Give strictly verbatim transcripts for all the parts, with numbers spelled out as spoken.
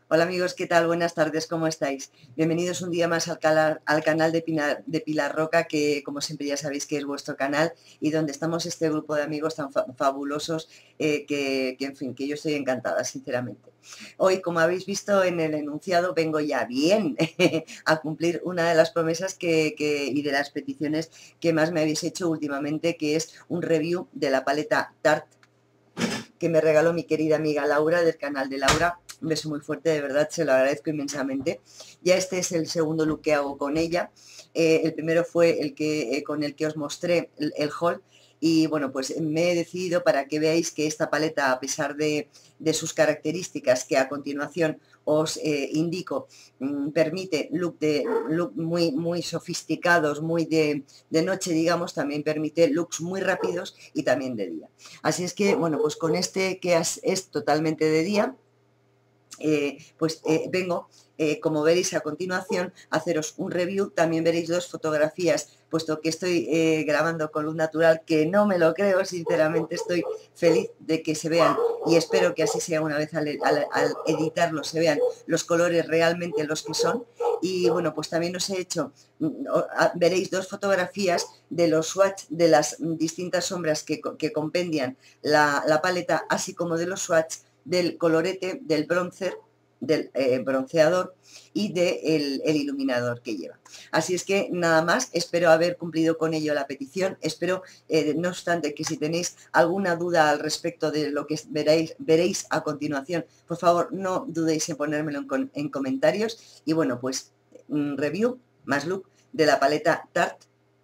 Hola amigos, ¿qué tal? Buenas tardes, ¿cómo estáis? Bienvenidos un día más al, cala- al canal de Pilar, de Pilar Roca, que como siempre ya sabéis que es vuestro canal y donde estamos este grupo de amigos tan fa- fabulosos eh, que, que, en fin, que yo estoy encantada, sinceramente. Hoy, como habéis visto en el enunciado, vengo ya bien a cumplir una de las promesas que, que- y de las peticiones que más me habéis hecho últimamente, que es un review de la paleta Tarte que me regaló mi querida amiga Laura del canal de Laura. Un beso muy fuerte, de verdad, se lo agradezco inmensamente. Ya este es el segundo look que hago con ella. Eh, el primero fue el que eh, con el que os mostré el, el haul. Y bueno, pues me he decidido para que veáis que esta paleta, a pesar de, de sus características que a continuación os eh, indico, mmm, permite look, de, look muy, muy sofisticados, muy de, de noche, digamos, también permite looks muy rápidos y también de día. Así es que, bueno, pues con este que es totalmente de día, eh, pues eh, vengo, eh, como veréis a continuación, a haceros un review. También veréis dos fotografías, puesto que estoy eh, grabando con luz natural, que no me lo creo, sinceramente estoy feliz de que se vean, y espero que así sea una vez al, al, al editarlo, se vean los colores realmente los que son. Y bueno, pues también os he hecho, veréis dos fotografías de los swatch de las distintas sombras que, que compendian la, la paleta, así como de los swatch del colorete, del bronzer, del eh, bronceador y del de el iluminador que lleva. Así es que nada más, espero haber cumplido con ello la petición. Espero, eh, no obstante, que si tenéis alguna duda al respecto de lo que veréis, veréis a continuación, por favor no dudéis en ponérmelo en, en comentarios. Y bueno, pues un review más look de la paleta Tarte,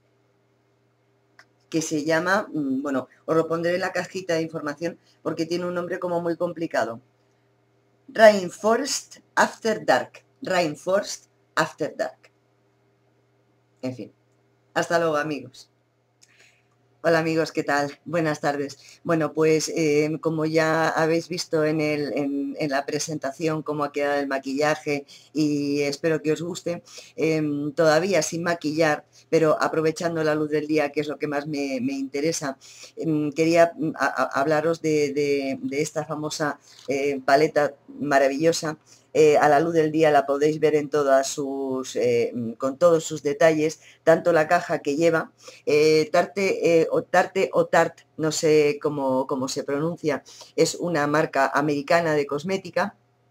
que se llama, bueno, os lo pondré en la cajita de información porque tiene un nombre como muy complicado. Rainforest After Dark. Rainforest After Dark. En fin. Hasta luego, amigos. Hola amigos, ¿qué tal? Buenas tardes. Bueno, pues eh, como ya habéis visto en, el, en, en, la presentación cómo ha quedado el maquillaje, y espero que os guste, eh, todavía sin maquillar, pero aprovechando la luz del día, que es lo que más me, me interesa, eh, quería a, a hablaros de, de, de esta famosa eh, paleta maravillosa. Eh, a la luz del día la podéis ver en todas sus, eh, con todos sus detalles, tanto la caja que lleva, eh, Tarte, eh, o Tarte o Tarte, no sé cómo, cómo se pronuncia, es una marca americana de cosmética.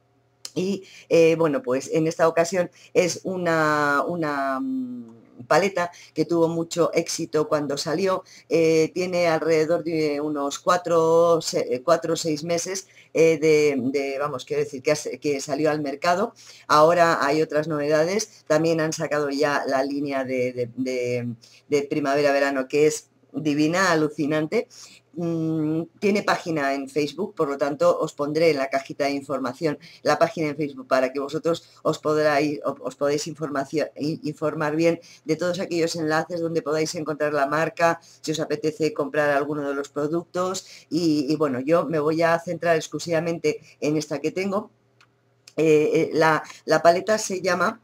Y eh, bueno, pues en esta ocasión es una, una paleta que tuvo mucho éxito cuando salió. Eh, tiene alrededor de unos cuatro o seis meses eh, de, de, vamos, quiero decir, que, has, que salió al mercado. Ahora hay otras novedades. También han sacado ya la línea de, de, de, de primavera-verano, que es divina, alucinante. Mm, tiene página en Facebook, por lo tanto os pondré en la cajita de información la página en Facebook para que vosotros os, podráis, os podéis informar bien de todos aquellos enlaces donde podáis encontrar la marca, si os apetece comprar alguno de los productos. Y, y bueno, yo me voy a centrar exclusivamente en esta que tengo. Eh, la, la paleta se llama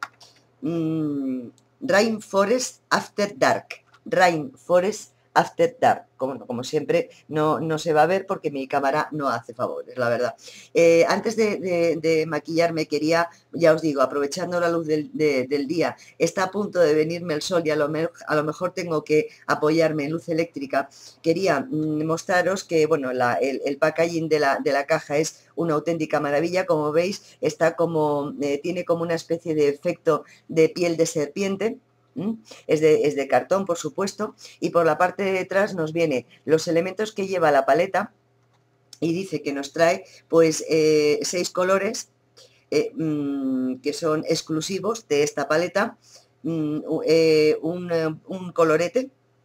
mmm, Rainforest After Dark. Rainforest After Dark. Como, como siempre, no, no se va a ver porque mi cámara no hace favores, la verdad. Eh, antes de, de, de maquillarme quería, ya os digo, aprovechando la luz del, de, del día, está a punto de venirme el sol y a lo, me, a lo mejor tengo que apoyarme en luz eléctrica. Quería mmm, mostraros que, bueno, la, el, el packaging de la, de la caja es una auténtica maravilla. Como veis, está como, eh, tiene como una especie de efecto de piel de serpiente. ¿Mm? Es, de, es de cartón, por supuesto, y por la parte de detrás nos viene los elementos que lleva la paleta, y dice que nos trae pues eh, seis colores eh, mmm, que son exclusivos de esta paleta, mmm, eh, un, un colorete,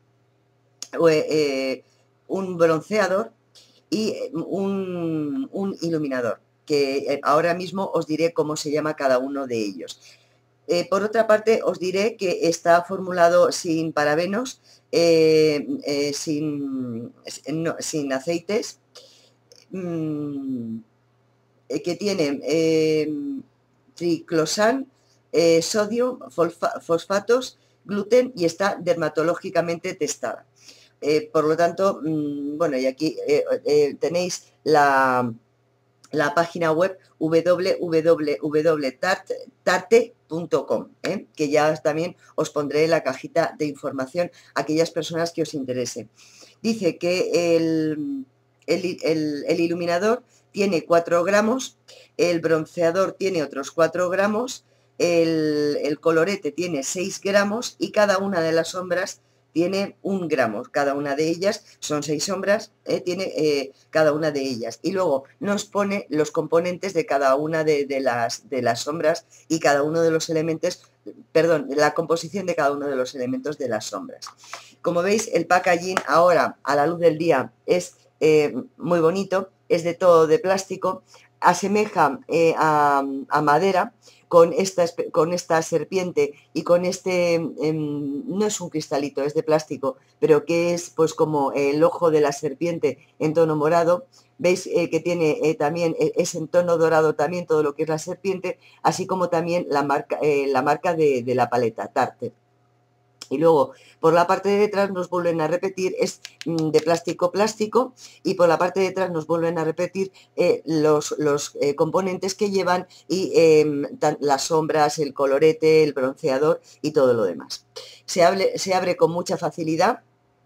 eh, un bronceador y un, un iluminador, que ahora mismo os diré cómo se llama cada uno de ellos. Eh, por otra parte, os diré que está formulado sin parabenos, eh, eh, sin, no, sin aceites, mmm, eh, que tiene eh, triclosan, eh, sodio, fosfatos, gluten, y está dermatológicamente testada. Eh, por lo tanto, mmm, bueno, y aquí eh, eh, tenéis la... la página web w w w punto tarte punto com, ¿eh? que ya también os pondré en la cajita de información a aquellas personas que os interese. Dice que el, el, el, el iluminador tiene cuatro gramos, el bronceador tiene otros cuatro gramos, el, el colorete tiene seis gramos y cada una de las sombras tiene un gramo, cada una de ellas, son seis sombras, eh, tiene eh, cada una de ellas. Y luego nos pone los componentes de cada una de, de, las, de las sombras y cada uno de los elementos, perdón, la composición de cada uno de los elementos de las sombras. Como veis, el packaging ahora, a la luz del día, es eh, muy bonito, es de todo de plástico, asemeja eh, a, a madera, con esta, con esta serpiente y con este, eh, no es un cristalito, es de plástico, pero que es pues como el ojo de la serpiente en tono morado. Veis eh, que tiene eh, también, eh, es en tono dorado también todo lo que es la serpiente, así como también la marca, eh, la marca de, de la paleta, Tarte. Y luego, por la parte de detrás nos vuelven a repetir, es de plástico plástico, y por la parte de atrás nos vuelven a repetir eh, los, los eh, componentes que llevan y eh, las sombras, el colorete, el bronceador y todo lo demás. Se abre, se abre con mucha facilidad.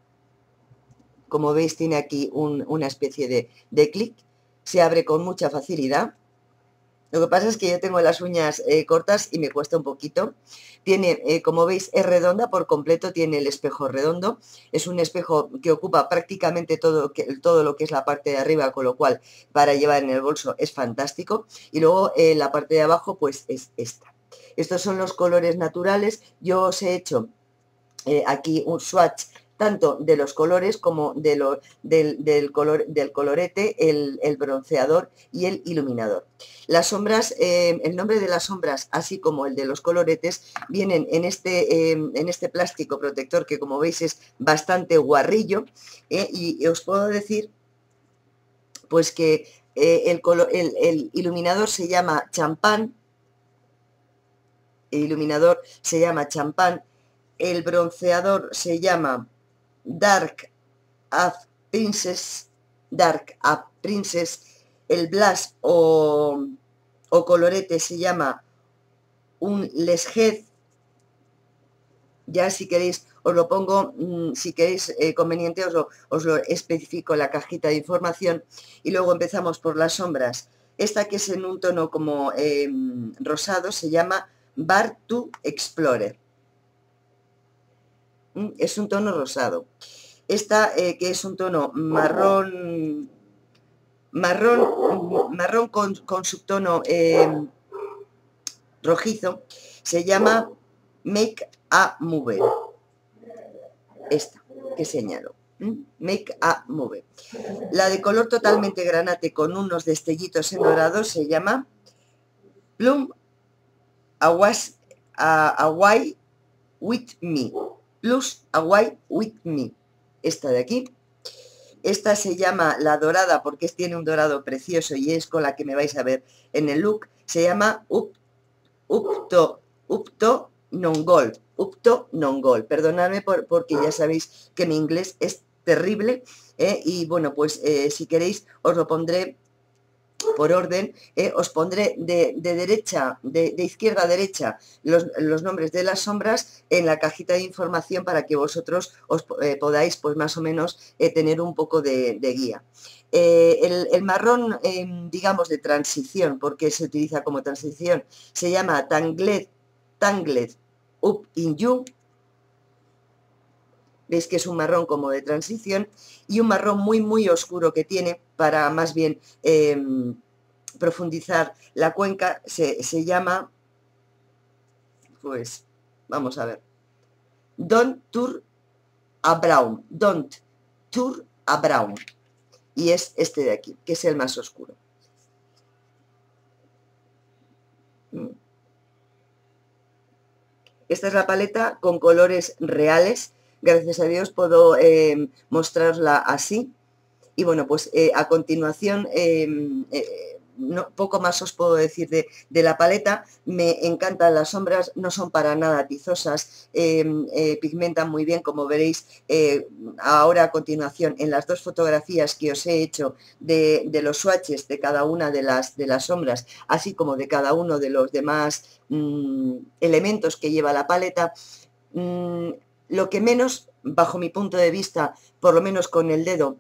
Como veis, tiene aquí un, una especie de, de clic. Se abre con mucha facilidad. Lo que pasa es que yo tengo las uñas eh, cortas y me cuesta un poquito. Tiene, eh, como veis, es redonda por completo, tiene el espejo redondo. Es un espejo que ocupa prácticamente todo, que, todo lo que es la parte de arriba, con lo cual para llevar en el bolso es fantástico. Y luego eh, la parte de abajo pues es esta. Estos son los colores naturales. Yo os he hecho eh, aquí un swatch tanto de los colores como de lo, del, del, color, del colorete, el, el bronceador y el iluminador. Las sombras, eh, el nombre de las sombras, así como el de los coloretes, vienen en este, eh, en este plástico protector que, como veis, es bastante guarrillo, eh, y, y os puedo decir pues que eh, el, color, el, el iluminador se llama champán, el iluminador se llama champán, el bronceador se llama Dark Up Princess, Dark Up Princess, el blush o, o colorete se llama un Leshead. Ya si queréis os lo pongo, si queréis eh, conveniente os lo, os lo especifico en la cajita de información. Y luego empezamos por las sombras. Esta, que es en un tono como eh, rosado, se llama Bar to Explorer. Es un tono rosado. Esta, eh, que es un tono marrón, marrón, marrón con, con subtono eh, rojizo, se llama Make a Move. Esta que señalo. Make a Move. La de color totalmente granate con unos destellitos en dorado se llama Plum Awas, Away with Me. Plus Away with Me. Esta de aquí. Esta se llama la dorada porque tiene un dorado precioso y es con la que me vais a ver en el look. Se llama Up, Upto, Upto Non-Gold. Upto Non-Gold. Perdonadme por, porque ya sabéis que mi inglés es terrible, ¿eh? Y bueno, pues eh, si queréis os lo pondré por orden, eh, os pondré de, de derecha, de, de izquierda a derecha, los, los nombres de las sombras en la cajita de información para que vosotros os eh, podáis, pues más o menos, eh, tener un poco de, de guía. Eh, el, el marrón, eh, digamos, de transición, porque se utiliza como transición, se llama Tangled, Tangled Up in You. Veis que es un marrón como de transición y un marrón muy muy oscuro que tiene para más bien eh, profundizar la cuenca. Se, se llama, pues vamos a ver, Don't Turn a Brown, Don't Turn a Brown, y es este de aquí, que es el más oscuro. Esta es la paleta con colores reales. Gracias a Dios puedo eh, mostrarla así. Y bueno, pues eh, a continuación eh, eh, no, poco más os puedo decir de, de la paleta. Me encantan las sombras, no son para nada atizosas, eh, eh, pigmentan muy bien, como veréis eh, ahora a continuación en las dos fotografías que os he hecho de, de los swatches de cada una de las, de las sombras, así como de cada uno de los demás mmm, elementos que lleva la paleta. Mmm, lo que menos, bajo mi punto de vista, por lo menos con el dedo,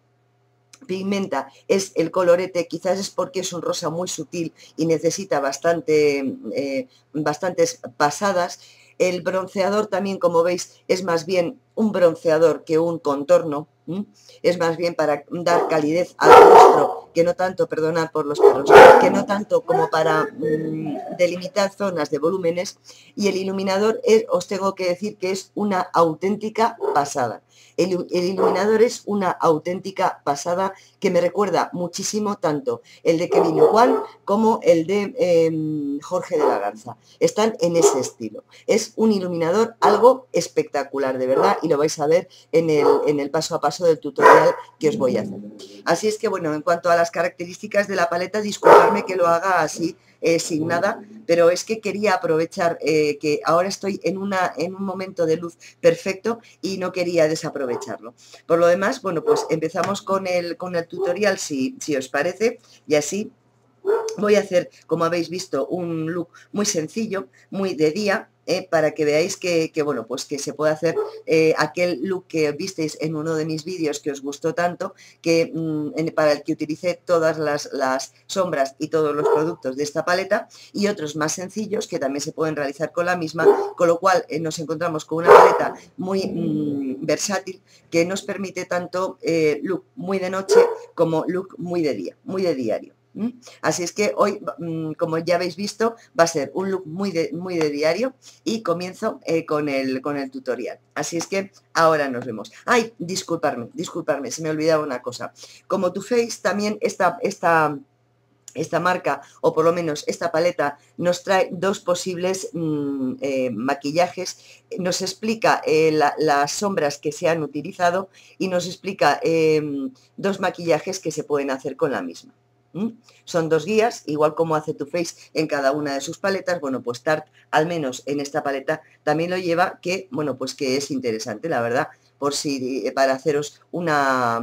pigmenta es el colorete. Quizás es porque es un rosa muy sutil y necesita bastante, eh, bastantes pasadas. El bronceador también, como veis, es más bien un bronceador que un contorno. ¿Mm? Es más bien para dar calidez al rostro, que no tanto, perdonad por los perros, que no tanto como para mmm, delimitar zonas de volúmenes. Y el iluminador es, os tengo que decir que es una auténtica pasada. El, el iluminador es una auténtica pasada, que me recuerda muchísimo tanto el de Kevin Igual como el de eh, Jorge de la Garza. Están en ese estilo. Es un iluminador algo espectacular, de verdad, y lo vais a ver en el, en el paso a paso del tutorial que os voy a hacer. Así es que, bueno, en cuanto a las características de la paleta, disculpadme que lo haga así, eh, sin nada, pero es que quería aprovechar eh, que ahora estoy en, una, en un momento de luz perfecto y no quería desaprovecharlo. Por lo demás, bueno, pues empezamos con el, con el tutorial, si, si os parece, y así voy a hacer, como habéis visto, un look muy sencillo, muy de día, eh, para que veáis que, que, bueno, pues que se puede hacer eh, aquel look que visteis en uno de mis vídeos que os gustó tanto, que mmm, en, para el que utilicé todas las, las sombras y todos los productos de esta paleta, y otros más sencillos que también se pueden realizar con la misma, con lo cual eh, nos encontramos con una paleta muy mmm, versátil, que nos permite tanto eh, look muy de noche como look muy de día, muy de diario. ¿Mm? Así es que hoy, como ya habéis visto, va a ser un look muy de, muy de diario, y comienzo eh, con, el, con el tutorial. Así es que ahora nos vemos. Ay, disculparme, disculparme, se me olvidaba una cosa. Como Too Faced, también esta, esta, esta marca, o por lo menos esta paleta, nos trae dos posibles mmm, eh, maquillajes. Nos explica eh, la, las sombras que se han utilizado y nos explica eh, dos maquillajes que se pueden hacer con la misma. ¿Mm? Son dos guías, igual como hace Too Faced en cada una de sus paletas. Bueno, pues Tarte, al menos en esta paleta, también lo lleva, que, bueno, pues que es interesante, la verdad, por si, para haceros una...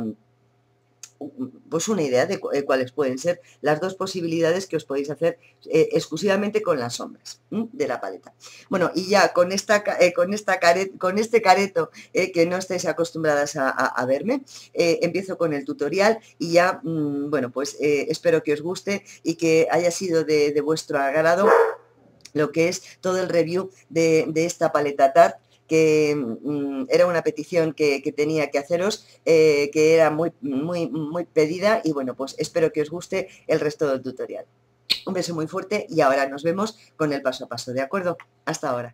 pues una idea de cuáles pueden ser las dos posibilidades que os podéis hacer eh, exclusivamente con las sombras ¿m? de la paleta. Bueno, y ya con esta eh, con esta caret, con este careto eh, que no estáis acostumbradas a, a, a verme, eh, empiezo con el tutorial y ya, mmm, bueno, pues eh, espero que os guste y que haya sido de, de vuestro agrado lo que es todo el review de, de esta paleta Tarte, que mmm, era una petición que, que tenía que haceros, eh, que era muy, muy, muy pedida, y bueno, pues espero que os guste el resto del tutorial. Un beso muy fuerte y ahora nos vemos con el paso a paso, ¿de acuerdo? Hasta ahora.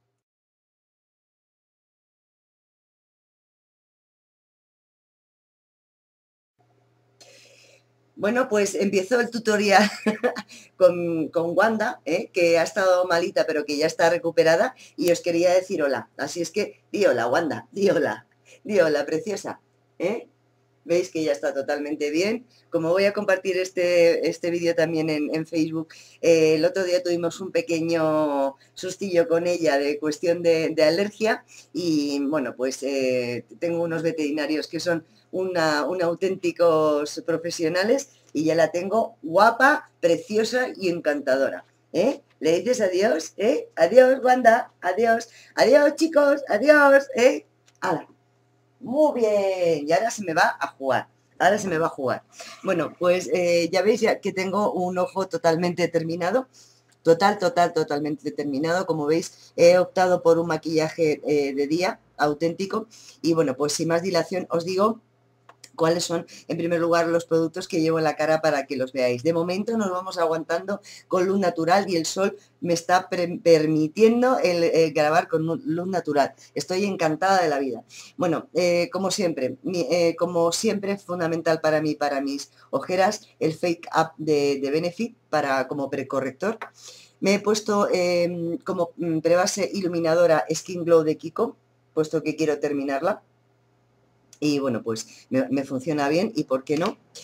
Bueno, pues empiezo el tutorial con, con Wanda, ¿eh? que ha estado malita pero que ya está recuperada, y os quería decir hola. Así es que di hola, Wanda, di hola, di hola, preciosa. ¿eh? Veis que ya está totalmente bien. Como voy a compartir este, este vídeo también en, en Facebook, eh, el otro día tuvimos un pequeño sustillo con ella de cuestión de, de alergia, y bueno, pues eh, tengo unos veterinarios que son una, un auténticos profesionales, y ya la tengo guapa, preciosa y encantadora. ¿eh? Le dices adiós, ¿eh? Adiós, Wanda, adiós, adiós, chicos, adiós, ¿eh? ¡Hala! Muy bien, y ahora se me va a jugar, ahora se me va a jugar. Bueno, pues eh, ya veis ya que tengo un ojo totalmente terminado, total, total, totalmente terminado. Como veis, he optado por un maquillaje eh, de día auténtico, y bueno, pues sin más dilación os digo cuáles son, en primer lugar, los productos que llevo en la cara para que los veáis. De momento nos vamos aguantando con luz natural, y el sol me está permitiendo el, el grabar con luz natural. Estoy encantada de la vida. Bueno, eh, como siempre, mi, eh, como siempre, fundamental para mí, para mis ojeras, el Fake Up de, de Benefit para, como precorrector. Me he puesto eh, como prebase iluminadora Skin Glow de Kiko, puesto que quiero terminarla. Y bueno, pues me, me funciona bien, y por qué no.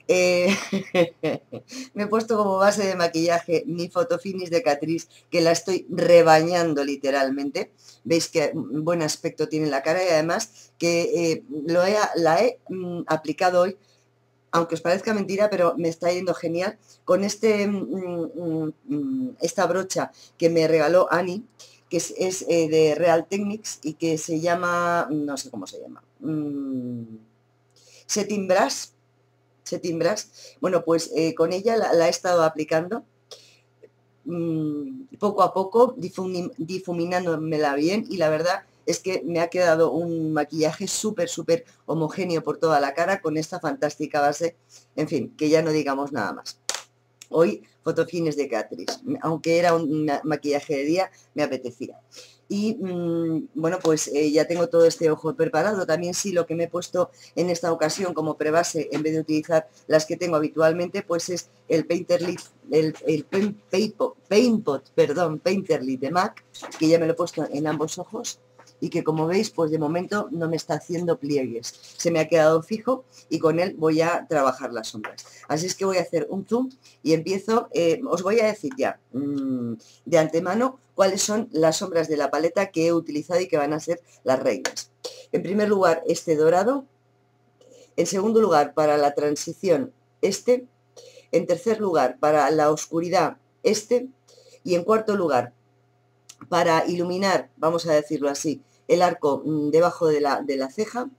Eh, me he puesto como base de maquillaje mi Photofinish de Catrice, que la estoy rebañando literalmente. Veis que buen aspecto tiene la cara y además que eh, lo he, la he mm, aplicado hoy, aunque os parezca mentira, pero me está yendo genial, con este, mm, mm, esta brocha que me regaló Annie, que es, es eh, de Real Techniques y que se llama, no sé cómo se llama, mm, Setting Brush, Setting Brush. Bueno, pues eh, con ella la, la he estado aplicando mmm, poco a poco, difumi, difuminándomela bien, y la verdad es que me ha quedado un maquillaje súper, súper homogéneo por toda la cara con esta fantástica base. En fin, que ya no digamos nada más. Hoy, Photofinish de Catrice. Aunque era un maquillaje de día, me apetecía. Y mmm, bueno, pues eh, ya tengo todo este ojo preparado. También sí, lo que me he puesto en esta ocasión como prebase, en vez de utilizar las que tengo habitualmente, pues es el Painterly, el, el Paint, Paint, Paint Pot, perdón, Painterly de MAC, que ya me lo he puesto en ambos ojos y que, como veis, pues de momento no me está haciendo pliegues. Se me ha quedado fijo y con él voy a trabajar las sombras. Así es que voy a hacer un zoom y empiezo. Eh, os voy a decir ya mmm, de antemano cuáles son las sombras de la paleta que he utilizado y que van a ser las reinas. En primer lugar, este dorado. En segundo lugar, para la transición, este. En tercer lugar, para la oscuridad, este. Y en cuarto lugar, para iluminar, vamos a decirlo así, el arco mmm, debajo de la, de la ceja,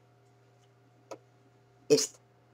este.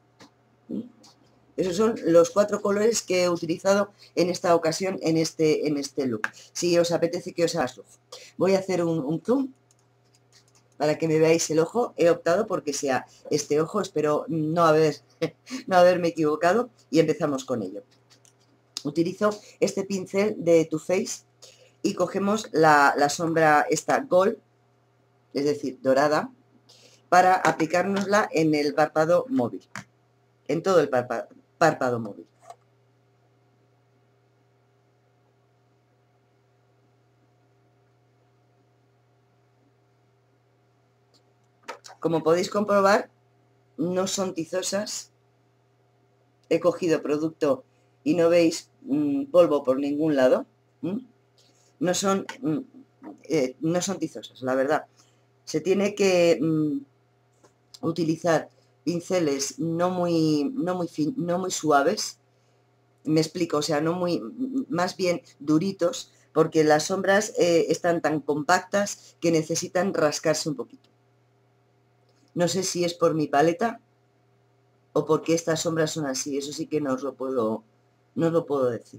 Esos son los cuatro colores que he utilizado en esta ocasión, en este, en este look. Si os apetece que os haga zoom. Voy a hacer un, un zoom para que me veáis el ojo. He optado porque sea este ojo, espero no, haber, no haberme equivocado, y empezamos con ello. Utilizo este pincel de Too Faced y cogemos la, la sombra esta Gold, es decir, dorada, para aplicárnosla en el párpado móvil, en todo el párpado, párpado móvil. Como podéis comprobar, no son tizosas. He cogido producto y no veis mmm, polvo por ningún lado. ¿Mm? No son, mmm, eh, no son tizosas, la verdad. Se tiene que mmm, utilizar pinceles no muy, no muy, fin, no muy suaves. Me explico, o sea, no muy, más bien duritos, porque las sombras eh, están tan compactas que necesitan rascarse un poquito. No sé si es por mi paleta o porque estas sombras son así, eso sí que no os lo puedo, no os lo puedo decir.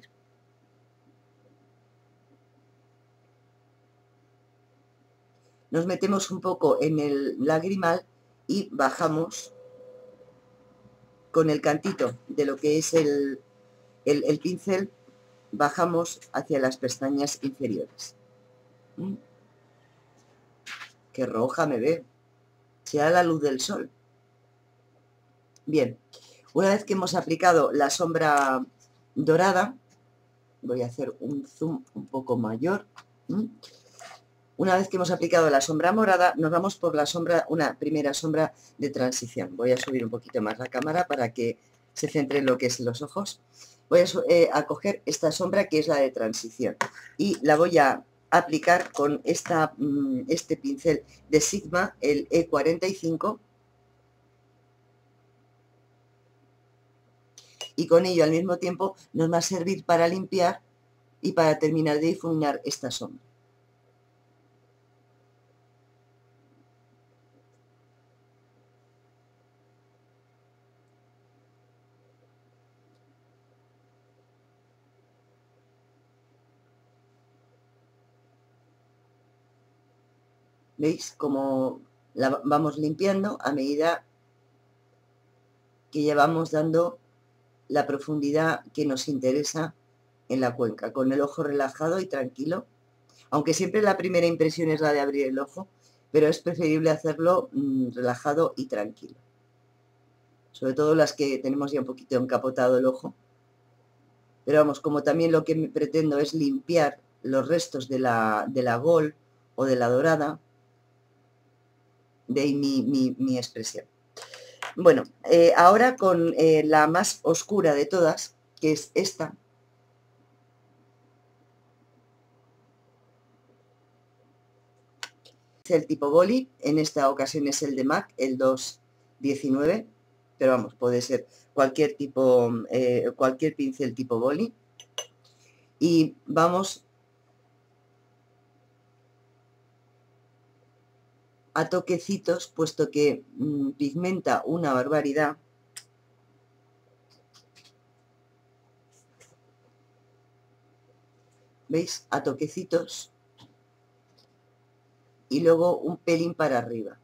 Nos metemos un poco en el lagrimal y bajamos con el cantito de lo que es el, el, el pincel, bajamos hacia las pestañas inferiores. ¿Mm? Qué roja me veo, sea la luz del sol. Bien, una vez que hemos aplicado la sombra dorada, voy a hacer un zoom un poco mayor. ¿Mm? Una vez que hemos aplicado la sombra morada, nos vamos por la sombra, una primera sombra de transición. Voy a subir un poquito más la cámara para que se centre en lo que es los ojos. Voy a, eh, a coger esta sombra que es la de transición y la voy a aplicar con esta, este pincel de Sigma, el E cuarenta y cinco, y con ello al mismo tiempo nos va a servir para limpiar y para terminar de difuminar esta sombra. ¿Veis cómo la vamos limpiando a medida que ya vamos dando la profundidad que nos interesa en la cuenca, con el ojo relajado y tranquilo? Aunque siempre la primera impresión es la de abrir el ojo, pero es preferible hacerlo mmm, relajado y tranquilo. Sobre todo las que tenemos ya un poquito encapotado el ojo. Pero vamos, como también lo que pretendo es limpiar los restos de la, de la Gold o de la dorada, de ahí mi, mi, mi expresión. Bueno, eh, ahora con eh, la más oscura de todas, que es esta. El tipo boli, en esta ocasión es el de MAC, el dos diecinueve, pero vamos, puede ser cualquier tipo, eh, cualquier pincel tipo boli. Y vamos a toquecitos, puesto que mmm, pigmenta una barbaridad. ¿Veis? A toquecitos. Y luego un pelín para arriba.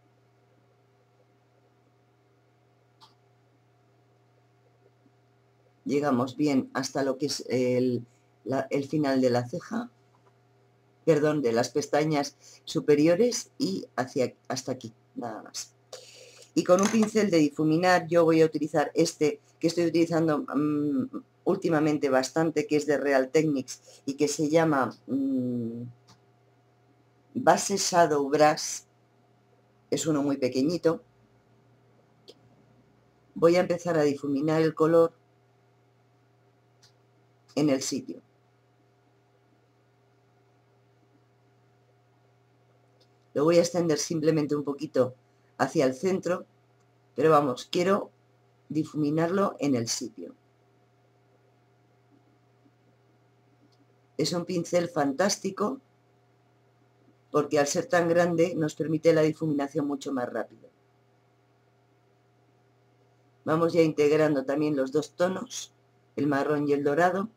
Llegamos bien hasta lo que es el, la, el final de la ceja, perdón, de las pestañas superiores y hacia, hasta aquí, nada más. Y con un pincel de difuminar yo voy a utilizar este que estoy utilizando um, últimamente bastante, que es de Real Techniques y que se llama um, Base Shadow Brush. Es uno muy pequeñito. Voy a empezar a difuminar el color en el sitio. Lo voy a extender simplemente un poquito hacia el centro, pero vamos, quiero difuminarlo en el sitio. Es un pincel fantástico porque al ser tan grande nos permite la difuminación mucho más rápido. Vamos ya integrando también los dos tonos, el marrón y el dorado,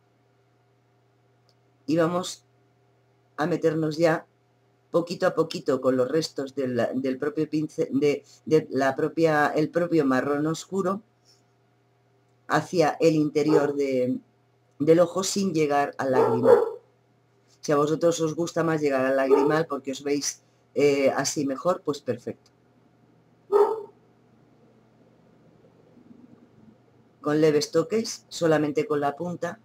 y vamos a meternos ya poquito a poquito con los restos del, del propio pincel, de, de la propia, el propio marrón oscuro hacia el interior de, del ojo sin llegar al lagrimal. Si a vosotros os gusta más llegar al lagrimal porque os veis eh, así mejor, pues perfecto. Con leves toques, solamente con la punta.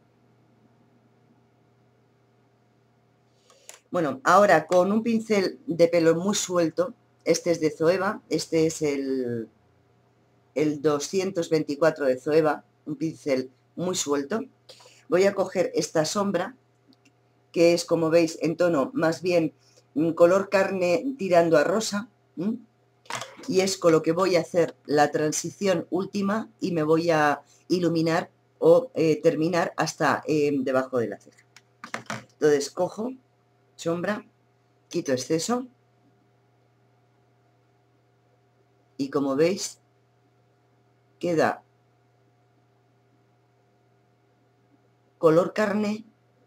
Bueno, ahora con un pincel de pelo muy suelto, este es de Zoeva, este es el, el doscientos veinticuatro de Zoeva, un pincel muy suelto. Voy a coger esta sombra, que es, como veis, en tono más bien color carne tirando a rosa, ¿m? Y es con lo que voy a hacer la transición última y me voy a iluminar o eh, terminar hasta eh, debajo de la ceja. Entonces cojo sombra, quito exceso y como veis queda color carne,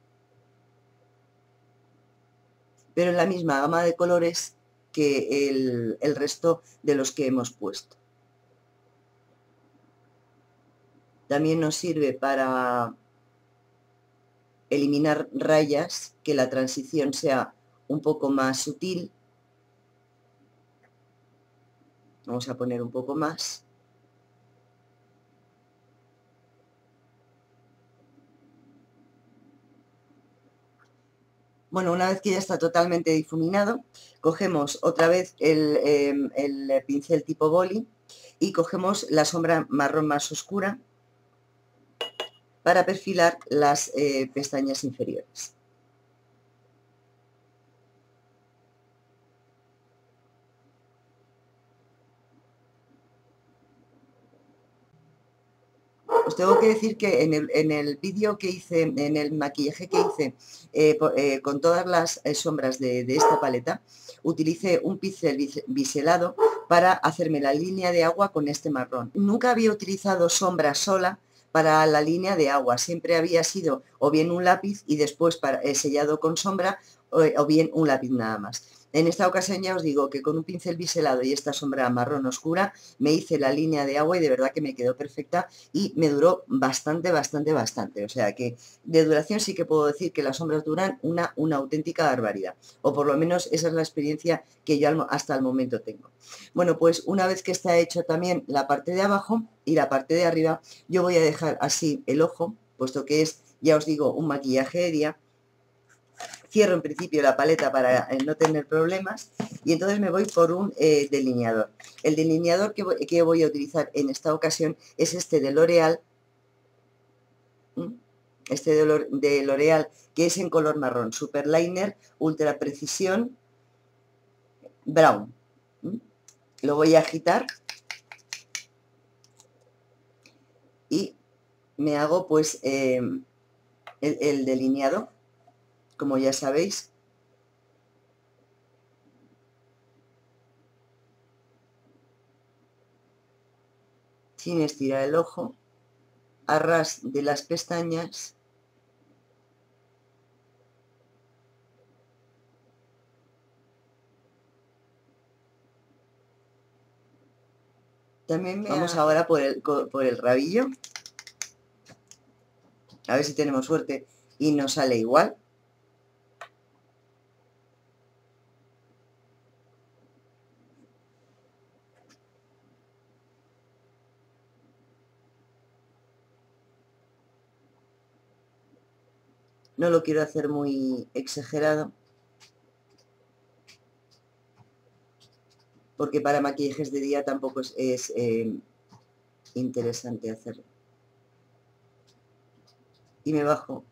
pero en la misma gama de colores que el, el resto de los que hemos puesto. También nos sirve para eliminar rayas, que la transición sea un poco más sutil. Vamos a poner un poco más. Bueno, una vez que ya está totalmente difuminado, cogemos otra vez el, eh, el pincel tipo boli y cogemos la sombra marrón más oscura para perfilar las eh, pestañas inferiores. Os tengo que decir que en el, en el vídeo que hice, en el maquillaje que hice eh, eh, con todas las eh, sombras de, de esta paleta, utilicé un pincel biselado para hacerme la línea de agua con este marrón. Nunca había utilizado sombra sola para la línea de agua, siempre había sido o bien un lápiz y después para, eh, sellado con sombra o, o bien un lápiz nada más. En esta ocasión ya os digo que con un pincel biselado y esta sombra marrón oscura me hice la línea de agua y de verdad que me quedó perfecta y me duró bastante, bastante, bastante. O sea que de duración sí que puedo decir que las sombras duran una, una auténtica barbaridad. O por lo menos esa es la experiencia que yo hasta el momento tengo. Bueno, pues una vez que está hecho también la parte de abajo y la parte de arriba, yo voy a dejar así el ojo, puesto que es, ya os digo, un maquillaje de día. Cierro en principio la paleta para no tener problemas Y entonces me voy por un eh, delineador. El delineador que voy, que voy a utilizar en esta ocasión es este de L'Oreal, este de L'Oreal, que es en color marrón, Superliner Ultra Precisión Brown. Lo voy a agitar y me hago pues eh, el, el delineado, como ya sabéis. Sin estirar el ojo, a ras de las pestañas. También me Vamos ha... ahora por el, por el rabillo. A ver si tenemos suerte y nos sale igual. No lo quiero hacer muy exagerado, porque para maquillajes de día tampoco es, es eh, interesante hacerlo. Y me bajo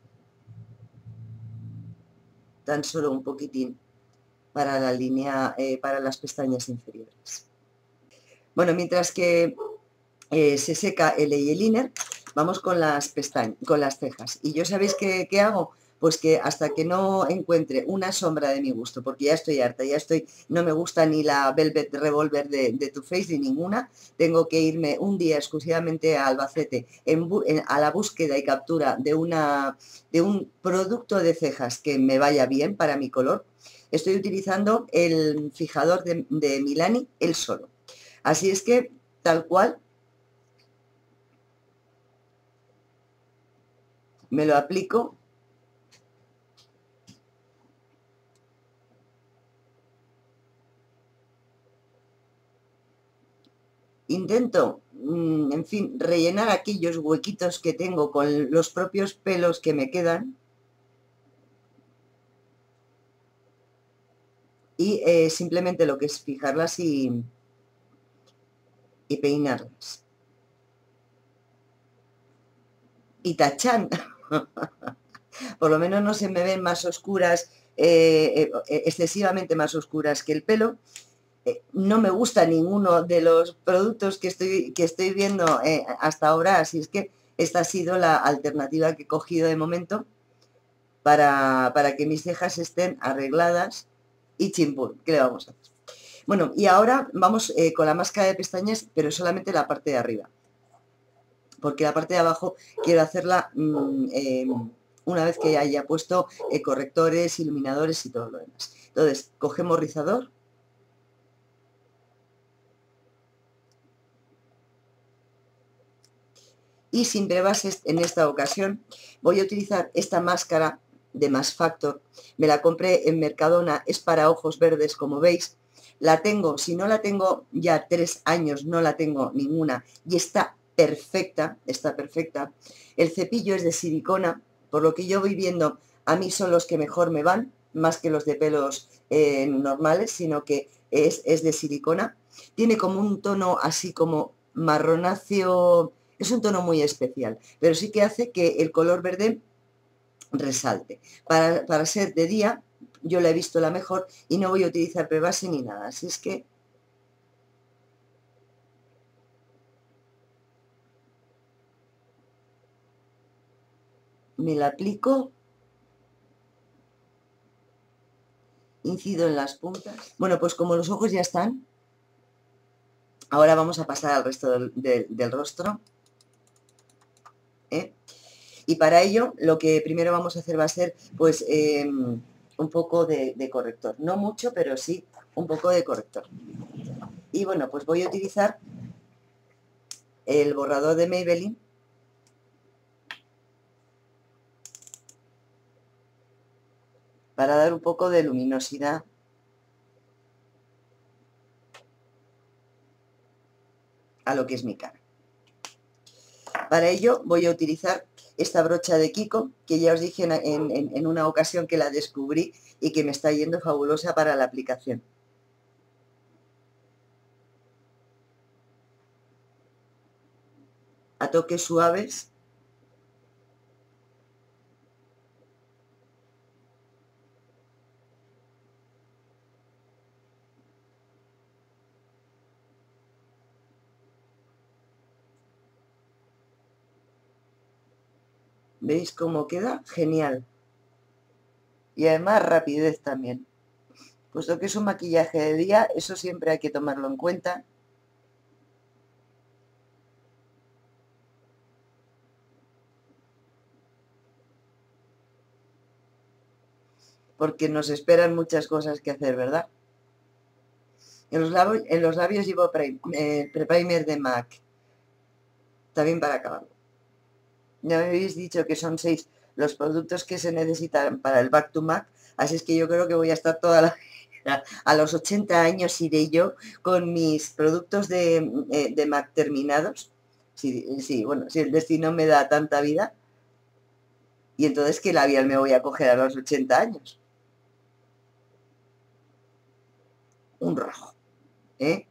tan solo un poquitín para la línea, eh, para las pestañas inferiores. Bueno, mientras que eh, se seca el eyeliner, vamos con las pestañas, con las cejas. Y yo, ¿sabéis qué, qué hago? Pues que hasta que no encuentre una sombra de mi gusto, porque ya estoy harta, ya estoy, no me gusta ni la Velvet Revolver de, de Too Faced ni ninguna, tengo que irme un día exclusivamente a Albacete en, en, a la búsqueda y captura de, una, de un producto de cejas que me vaya bien para mi color. Estoy utilizando el fijador de, de Milani, el solo. Así es que, tal cual, me lo aplico intento, en fin, rellenar aquellos huequitos que tengo con los propios pelos que me quedan y eh, simplemente lo que es fijarlas y, y peinarlas. Y tachan. Por lo menos no se me ven más oscuras, eh, eh, excesivamente más oscuras que el pelo. Eh, no me gusta ninguno de los productos que estoy, que estoy viendo eh, hasta ahora, así es que esta ha sido la alternativa que he cogido de momento para, para que mis cejas estén arregladas y chimpún. ¿Qué le vamos a hacer? Bueno, y ahora vamos eh, con la máscara de pestañas, pero solamente la parte de arriba, porque la parte de abajo quiero hacerla mmm, eh, una vez que haya puesto eh, correctores, iluminadores y todo lo demás. Entonces, cogemos rizador. Y sin brebases en esta ocasión voy a utilizar esta máscara de Mask Factor. Me la compré en Mercadona, es para ojos verdes, como veis. La tengo, si no la tengo ya tres años, no la tengo ninguna y está perfecta, está perfecta. El cepillo es de silicona, por lo que yo voy viendo, a mí son los que mejor me van, más que los de pelos eh, normales, sino que es, es de silicona. Tiene como un tono así como marronáceo. Es un tono muy especial, pero sí que hace que el color verde resalte. Para, para ser de día, yo la he visto la mejor y no voy a utilizar prebase ni nada. Así es que me la aplico, incido en las puntas. Bueno, pues como los ojos ya están, ahora vamos a pasar al resto del, del, del rostro. ¿Eh? Y para ello lo que primero vamos a hacer va a ser pues eh, un poco de, de corrector, no mucho, pero sí un poco de corrector. Y bueno, pues voy a utilizar el borrador de Maybelline para dar un poco de luminosidad a lo que es mi cara. Para ello voy a utilizar esta brocha de Kiko, que ya os dije en, en, en una ocasión que la descubrí y que me está yendo fabulosa para la aplicación. a toques suaves. ¿Veis cómo queda? Genial. Y además rapidez también. Puesto que es un maquillaje de día, eso siempre hay que tomarlo en cuenta. Porque nos esperan muchas cosas que hacer, ¿verdad? En los labios, en los labios llevo pre, eh, pre-primer de MAC. También para acabarlo. Ya me habéis dicho que son seis los productos que se necesitan para el Back to MAC, así es que yo creo que voy a estar toda la vida. A los ochenta años iré yo con mis productos de, eh, de MAC terminados. Sí, sí, bueno, si el destino me da tanta vida. Y entonces, ¿qué labial me voy a coger a los ochenta años? Un rojo, ¿eh?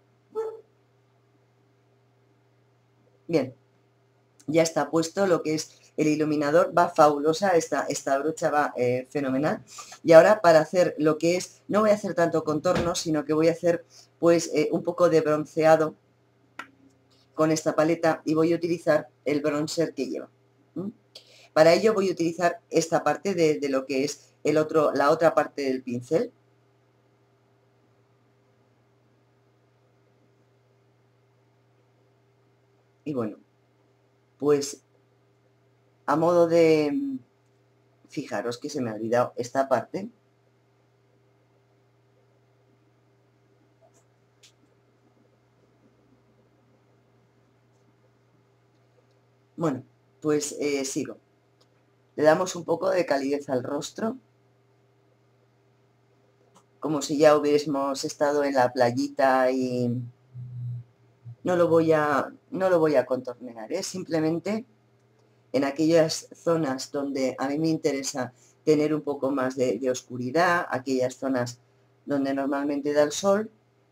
Bien, ya está puesto lo que es el iluminador, va fabulosa, esta, esta brocha va eh, fenomenal. Y ahora para hacer lo que es, no voy a hacer tanto contorno, sino que voy a hacer pues eh, un poco de bronceado con esta paleta y voy a utilizar el bronzer que lleva. ¿Mm? Para ello voy a utilizar esta parte de, de lo que es el otro, la otra parte del pincel. Y bueno, pues a modo de, fijaros que se me ha olvidado esta parte. Bueno, pues eh, sigo. Le damos un poco de calidez al rostro, como si ya hubiésemos estado en la playita y no lo voy a, no lo voy a contornear, ¿eh? Simplemente en aquellas zonas donde a mí me interesa tener un poco más de, de oscuridad, aquellas zonas donde normalmente da el sol.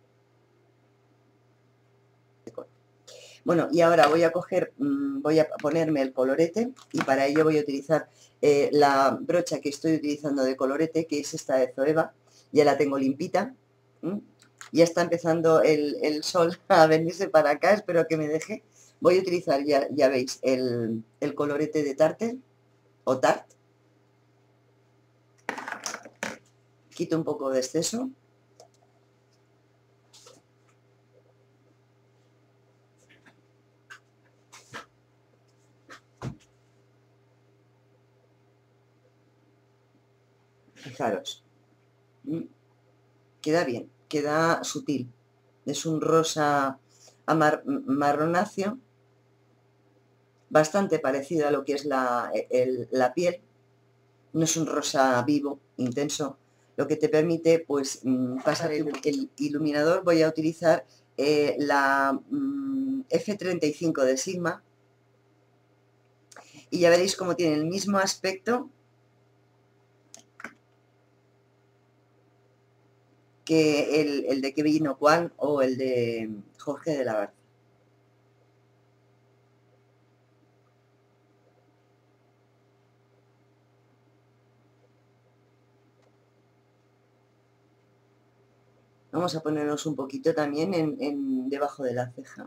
Bueno, y ahora voy a coger, voy a ponerme el colorete y para ello voy a utilizar eh, la brocha que estoy utilizando de colorete, que es esta de Zoeva. Ya la tengo limpita. ¿Mm? Ya está empezando el, el sol a venirse para acá, espero que me deje. Voy a utilizar, ya, ya veis, el, el colorete de Tarte o Tarte. Quito un poco de exceso. Fijaros. ¿Mm? Queda bien, queda sutil. Es un rosa amar, marronáceo, bastante parecido a lo que es la, el, la piel. No es un rosa vivo, intenso, lo que te permite pues pasar el, el iluminador. Voy a utilizar eh, la mm, F treinta y cinco de Sigma y ya veréis cómo tiene el mismo aspecto que el, el de Kevin O'Quan o el de Jorge de la Barca. Vamos a ponernos un poquito también en, en debajo de la ceja.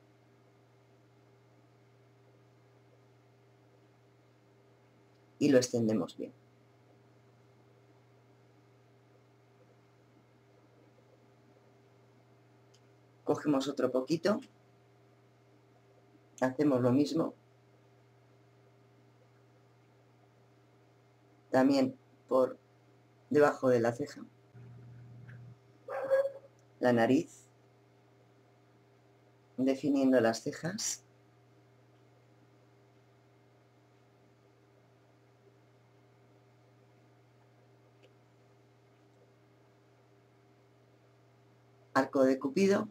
Y lo extendemos bien. Cogemos otro poquito. Hacemos lo mismo. También por debajo de la ceja. La nariz. Definiendo las cejas. Arco de Cupido.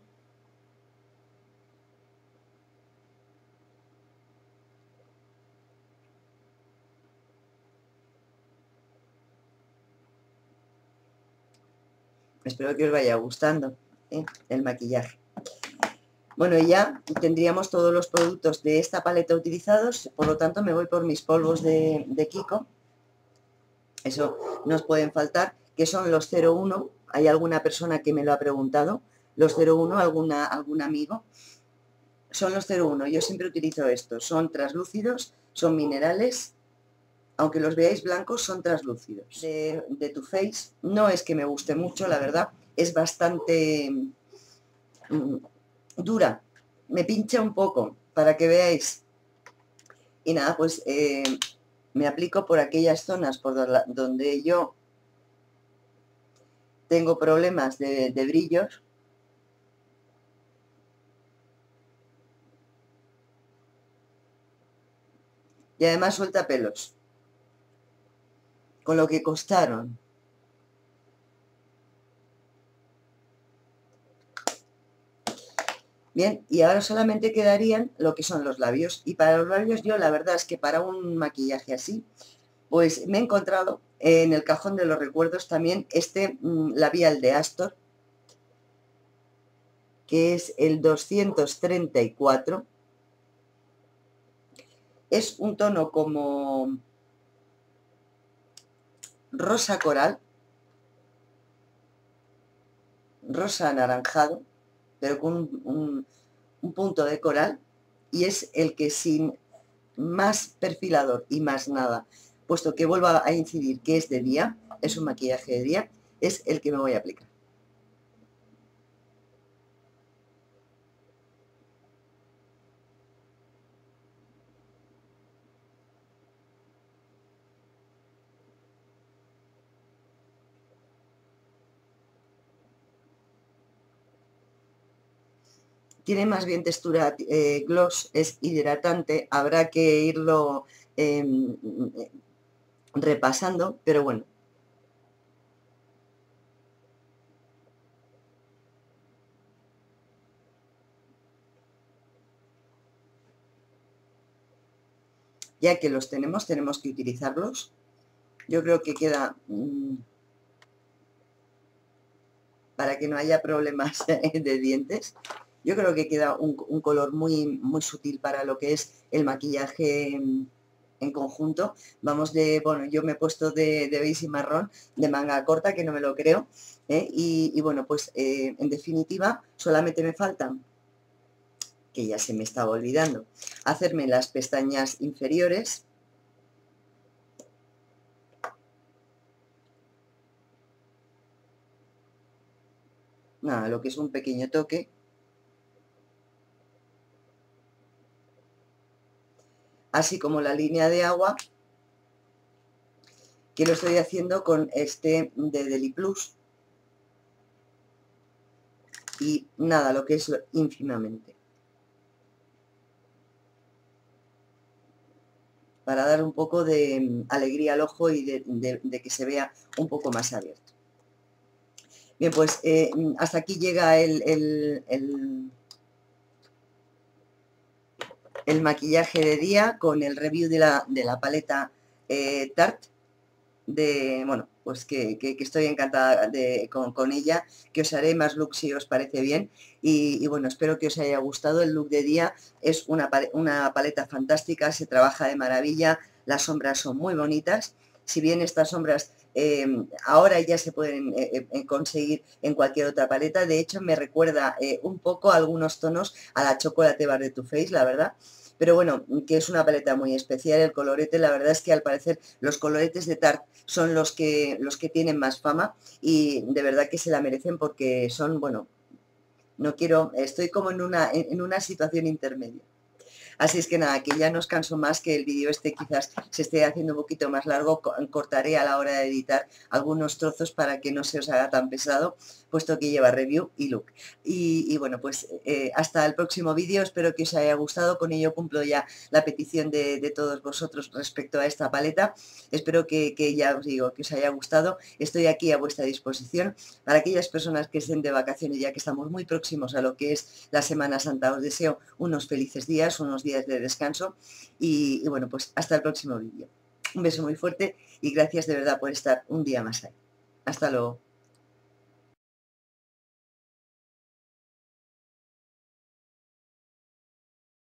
Espero que os vaya gustando ¿eh? el maquillaje. Bueno, y ya tendríamos todos los productos de esta paleta utilizados, por lo tanto me voy por mis polvos de, de Kiko. Eso nos pueden faltar, que son los cero uno. Hay alguna persona que me lo ha preguntado. Los cero uno, alguna, algún amigo. Son los cero uno. Yo siempre utilizo estos. Son translúcidos, son minerales. Aunque los veáis blancos, son translúcidos. De, de Too Faced, no es que me guste mucho, la verdad. Es bastante mmm, dura. Me pincha un poco, para que veáis. Y nada, pues eh, me aplico por aquellas zonas por donde yo tengo problemas de, de brillos. Y además suelta pelos. Con lo que costaron. Bien, y ahora solamente quedarían lo que son los labios. Y para los labios yo la verdad es que para un maquillaje así, pues me he encontrado en el cajón de los recuerdos también este mmm, labial de Astor, que es el doscientos treinta y cuatro. Es un tono como rosa coral, rosa anaranjado, pero con un, un, un punto de coral, y es el que sin más perfilador y más nada, puesto que vuelva a incidir que es de día, es un maquillaje de día, es el que me voy a aplicar. Tiene más bien textura eh, gloss, es hidratante, habrá que irlo eh, repasando, pero bueno. Ya que los tenemos, tenemos que utilizarlos. Yo creo que queda mmm, para que no haya problemas de dientes. Yo creo que queda un, un color muy, muy sutil para lo que es el maquillaje en conjunto. Vamos de, bueno, yo me he puesto de, de beige y marrón, de manga corta, que no me lo creo. ¿eh? Y, y bueno, pues eh, en definitiva, solamente me faltan, que ya se me estaba olvidando, hacerme las pestañas inferiores. Nada, lo que es un pequeño toque. Así como la línea de agua, que lo estoy haciendo con este de Deli Plus. Y nada, lo que es ínfimamente. Para dar un poco de alegría al ojo y de, de, de que se vea un poco más abierto. Bien, pues eh, hasta aquí llega el, el, el, el maquillaje de día con el review de la, de la paleta eh, Tarte. De, bueno, pues que, que, que estoy encantada de, con, con ella, que os haré más looks si os parece bien, y, y bueno, espero que os haya gustado. El look de día es una, una paleta fantástica, se trabaja de maravilla, las sombras son muy bonitas, si bien estas sombras eh, ahora ya se pueden eh, eh, conseguir en cualquier otra paleta. De hecho me recuerda eh, un poco a algunos tonos a la Chocolate Bar de Too Faced, la verdad. Pero bueno, que es una paleta muy especial. El colorete, la verdad es que al parecer los coloretes de Tarte son los que, los que tienen más fama, y de verdad que se la merecen porque son, bueno, no quiero, estoy como en una, en una situación intermedia. Así es que nada, que ya no os canso más, que el vídeo este quizás se esté haciendo un poquito más largo. Cortaré a la hora de editar algunos trozos para que no se os haga tan pesado, puesto que lleva review y look. Y, y bueno, pues eh, hasta el próximo vídeo, espero que os haya gustado. Con ello cumplo ya la petición de, de todos vosotros respecto a esta paleta. Espero que, que ya os digo, que os haya gustado. Estoy aquí a vuestra disposición. Para aquellas personas que estén de vacaciones, ya que estamos muy próximos a lo que es la Semana Santa, os deseo unos felices días, unos días de descanso, y, y bueno, pues hasta el próximo vídeo. Un beso muy fuerte y gracias de verdad por estar un día más ahí. Hasta luego.